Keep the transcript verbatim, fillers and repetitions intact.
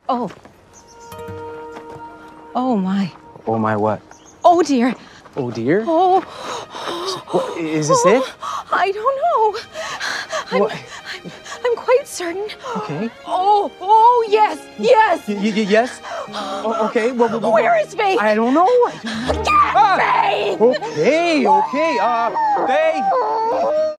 Oh. Oh, my. Oh, my what? Oh, dear. Oh, dear? Oh. What, is this oh, it? I don't know. I'm, What? I'm, I'm quite certain. Okay. Oh, oh, yes, yes. Y y yes? Oh, okay. Well, well, well, Where is Faith? I don't know. I don't know. Get Ah! Faith! Okay, okay. Uh, Faith.